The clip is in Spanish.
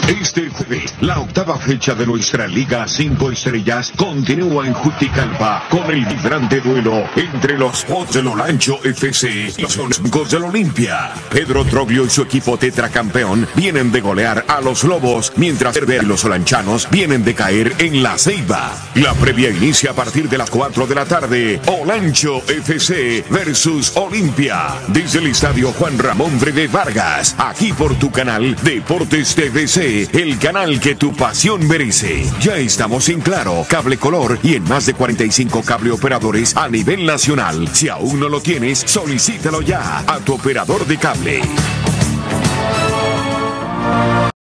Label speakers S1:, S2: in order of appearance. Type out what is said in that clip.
S1: Este jueves, la octava fecha de nuestra Liga 5 Estrellas continúa en Juticalpa con el vibrante duelo entre los Pots del Olancho FC y los Blancos del Olimpia. Pedro Troglio y su equipo tetracampeón vienen de golear a los Lobos, mientras Herbert y los olanchanos vienen de caer en La Ceiba. La previa inicia a partir de las 4 de la tarde. Olancho FC versus Olimpia. Desde el estadio Juan Ramón Breve Vargas, aquí por tu canal Deportes TVC, el canal que tu pasión merece. Ya estamos en Claro, Cable Color y en más de 45 cable operadores a nivel nacional. Si aún no lo tienes, solicítalo ya a tu operador de cable.